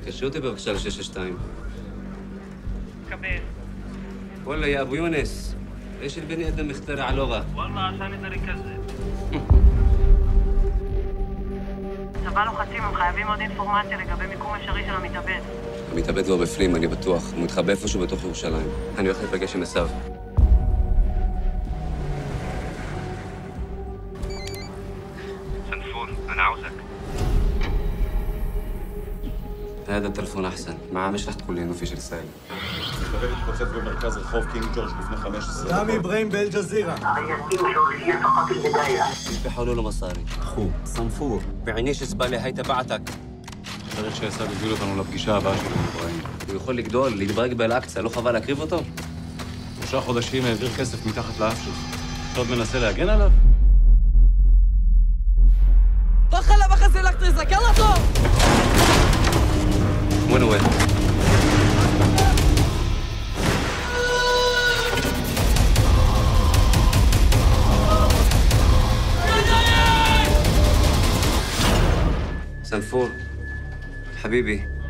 קשרו אותי בבקשה ל-662. كبير والله يا ابو يونس ايش البني ادم مخترع لغه والله عشان يقدر يكذب. צבא לוחצים, הם חייבים עוד אינפורמציה לגבי מיקום אפשרי של המתאבד. המתאבד לא בפנים, אני בטוח. הוא מתחבא איפשהו בתוך ירושלים. אני הולך להיפגש עם עשיו. سنفور انا عاوزك. هذا التلفون احسن. معاه مش رح تقول لي انه فيش رسائل. מתאבד התפוצץ במרכז רחוב קינג ג'ורג' לפני 15 דקות. رامي ابراهيم بالجزيرة. بيحولوا له مصاري. اخوه صنفور بعنيش زباله هي تبعتك. צריך שעשיו הביא אותנו לפגישה הבאה שלו עם אברהים. הוא יכול לגדול, להתברג באל-אקצא, לא חבל להקריב אותו? 3 חודשים העביר כסף מתחת לאף שלו. אתה עוד מנסה להגן עליו? دخل بخزن لك طرزك يلا طول. وين وين؟ سنفور حبيبي